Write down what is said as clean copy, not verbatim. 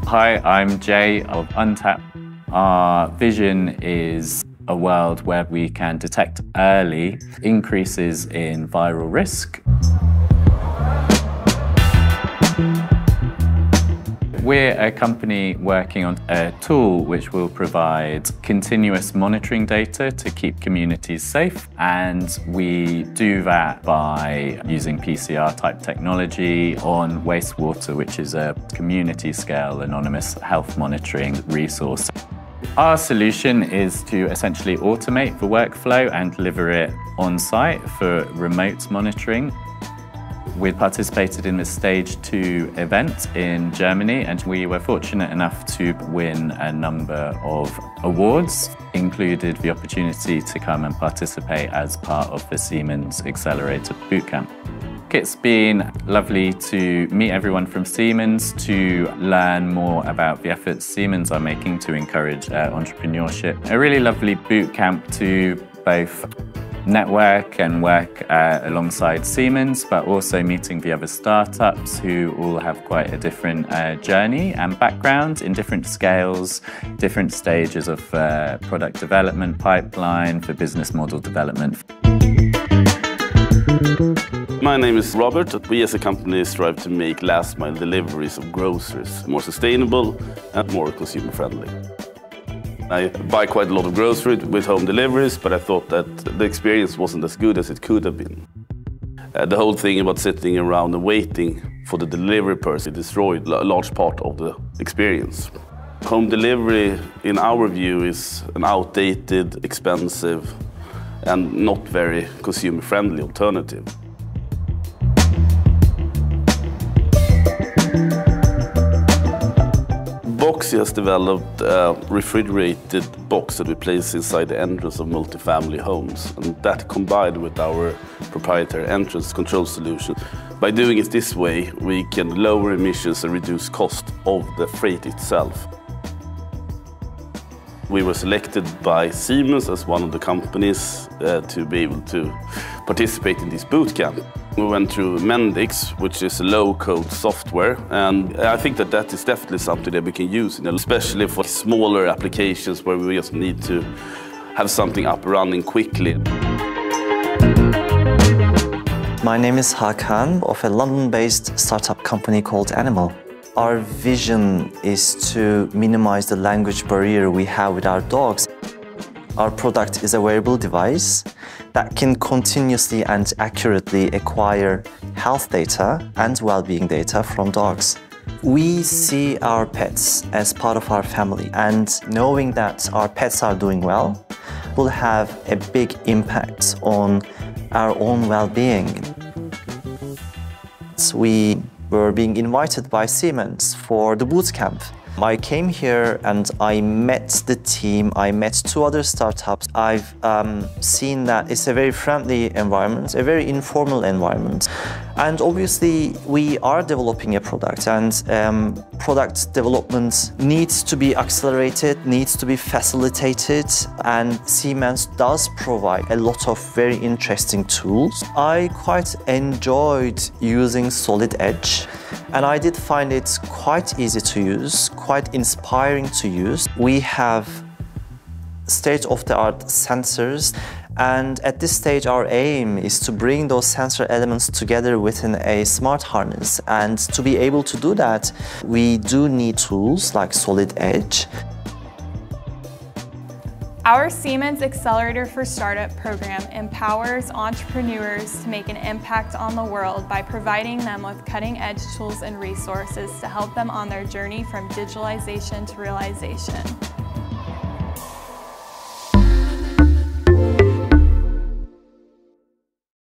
Hi, I'm Jay of Untap. Our vision is a world where we can detect early increases in viral risk. We're a company working on a tool which will provide continuous monitoring data to keep communities safe, and we do that by using PCR-type technology on wastewater, which is a community-scale anonymous health monitoring resource. Our solution is to essentially automate the workflow and deliver it on-site for remote monitoring. We participated in the Stage 2 event in Germany, and we were fortunate enough to win a number of awards, included the opportunity to come and participate as part of the Siemens Xcelerator bootcamp. It's been lovely to meet everyone from Siemens, to learn more about the efforts Siemens are making to encourage entrepreneurship. A really lovely bootcamp to both network and work alongside Siemens, but also meeting the other startups who all have quite a different journey and background in different scales, different stages of product development pipeline, for business model development. My name is Robert. We as a company strive to make last mile deliveries of groceries more sustainable and more consumer friendly. I buy quite a lot of groceries with home deliveries, but I thought that the experience wasn't as good as it could have been. The whole thing about sitting around and waiting for the delivery person destroyed a large part of the experience. Home delivery, in our view, is an outdated, expensive, and not very consumer-friendly alternative. Boxxy has developed a refrigerated box that we place inside the entrance of multifamily homes, and that combined with our proprietary entrance control solution. By doing it this way, we can lower emissions and reduce cost of the freight itself. We were selected by Siemens as one of the companies to be able to participate in this bootcamp. We went through Mendix, which is a low-code software, and I think that is definitely something that we can use, especially for smaller applications where we just need to have something up and running quickly. My name is Hakan of a London-based startup company called AniML. Our vision is to minimize the language barrier we have with our dogs. Our product is a wearable device that can continuously and accurately acquire health data and well-being data from dogs. We see our pets as part of our family, and knowing that our pets are doing well will have a big impact on our own well-being. We were being invited by Siemens for the bootcamp. I came here and I met the team, I met two other startups. I've seen that it's a very friendly environment, a very informal environment. And obviously we are developing a product, and product development needs to be accelerated, needs to be facilitated, and Siemens does provide a lot of very interesting tools. I quite enjoyed using Solid Edge, and I did find it quite easy to use, quite inspiring to use. We have state-of-the-art sensors, and at this stage our aim is to bring those sensor elements together within a smart harness. And to be able to do that, we do need tools like Solid Edge. Our Siemens Accelerator for Startup program empowers entrepreneurs to make an impact on the world by providing them with cutting-edge tools and resources to help them on their journey from digitalization to realization.